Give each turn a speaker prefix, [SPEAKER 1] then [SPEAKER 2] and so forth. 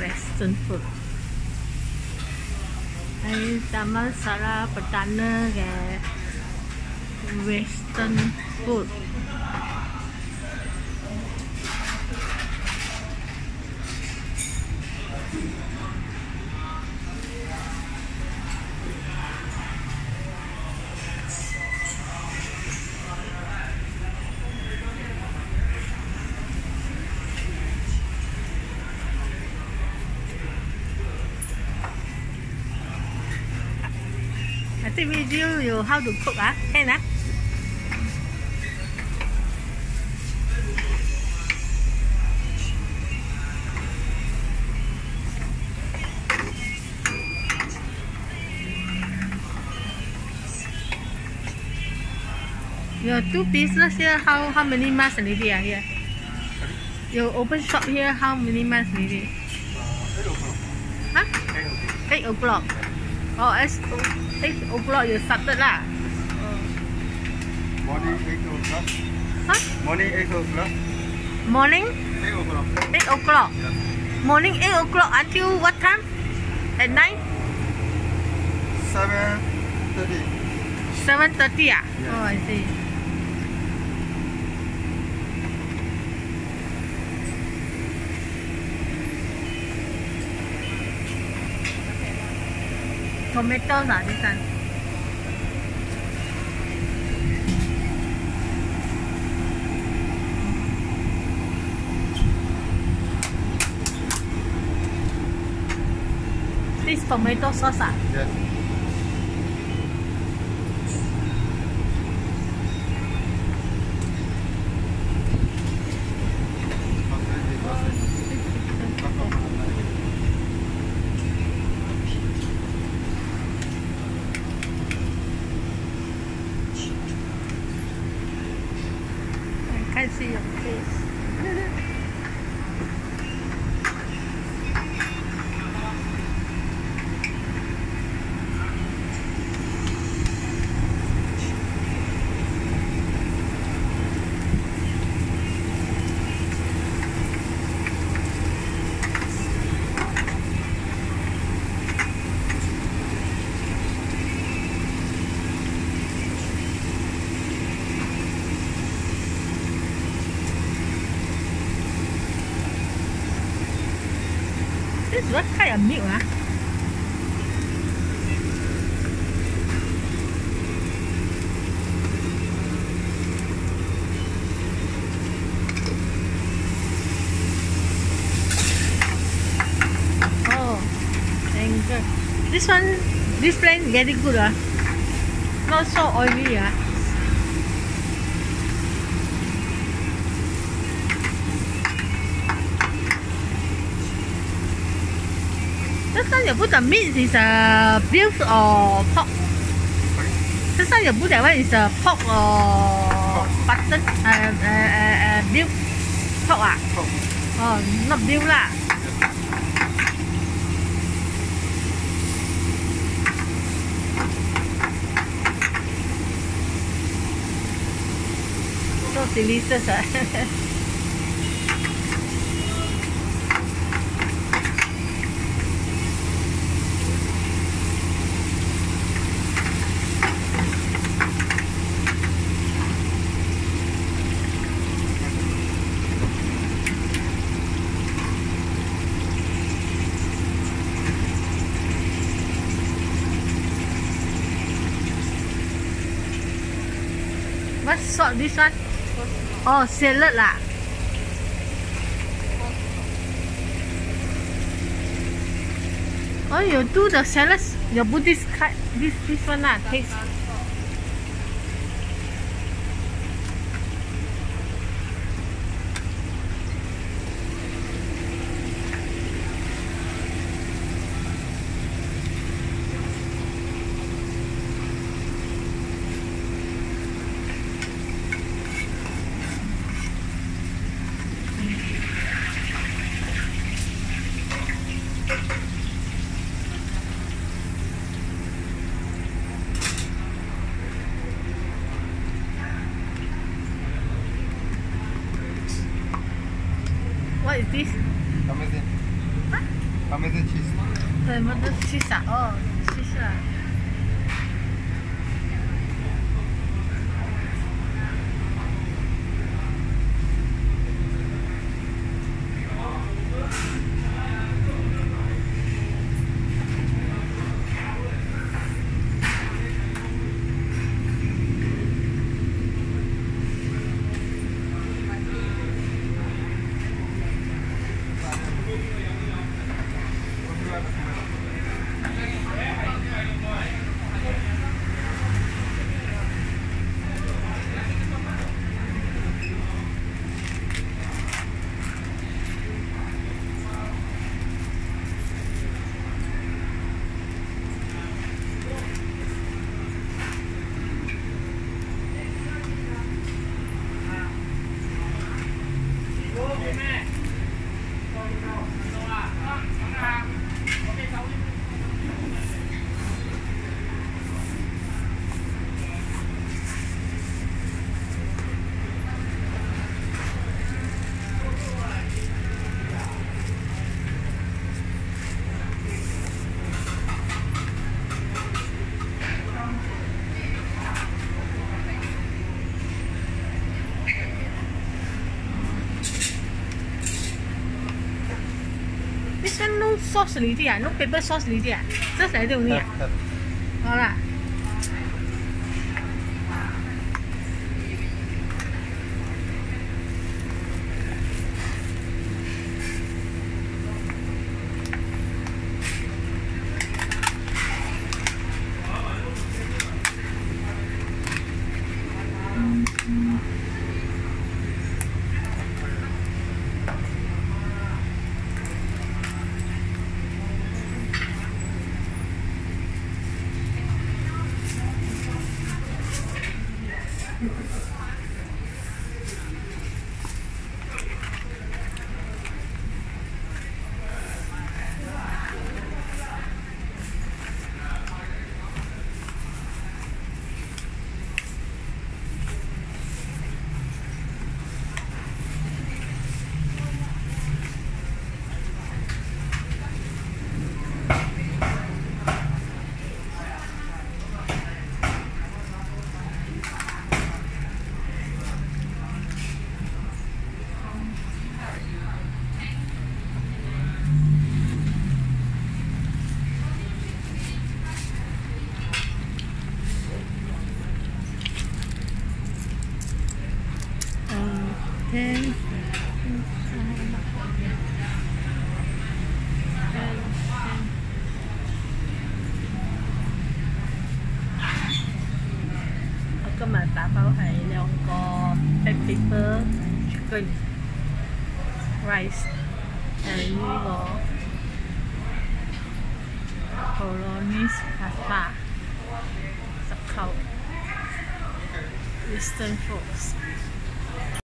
[SPEAKER 1] Western food. Đây taman Sara Perdana ke Western food. I think video you how to cook can Your two business here, how many months already here? You open shop here, how many months already?
[SPEAKER 2] 8 o'clock.
[SPEAKER 1] Huh? 8 o'clock. Oh, 8 o'clock you started lah.
[SPEAKER 2] Morning 8 o'clock.
[SPEAKER 1] Huh?
[SPEAKER 2] Morning 8 o'clock.
[SPEAKER 1] Morning?
[SPEAKER 2] 8 o'clock.
[SPEAKER 1] 8 o'clock.
[SPEAKER 2] Yeah.
[SPEAKER 1] Morning 8 o'clock until what time? At night?
[SPEAKER 2] 7:30.
[SPEAKER 1] 7:30
[SPEAKER 2] Yeah.
[SPEAKER 1] Oh, I see. Tomatoes this one. This tomato sauce
[SPEAKER 2] Yes.
[SPEAKER 1] I can't see your face. This what kind of milk Oh, anger. This one, this blend very good not so oily This time you put the meat is beef or pork? This time you put that one is pork or mutton? Beef? Pork
[SPEAKER 2] Pork.
[SPEAKER 1] Oh, not beef lah. So delicious What salt this one? Oh, salad lah. Oh, you do the salads. You put this one lah. Taste. What is this?
[SPEAKER 2] Amazing.
[SPEAKER 1] Huh?
[SPEAKER 2] Parmesan cheese.
[SPEAKER 1] 对，我都吃啥？哦，吃啥？This one no sauce already ah, no paper sauce already ah. Just like that only ah.
[SPEAKER 2] Have.
[SPEAKER 1] 好啦。Then我今日打包係兩個 black pepper chicken rice， 誒呢個 bolognese pasta 10扣 Western Foods。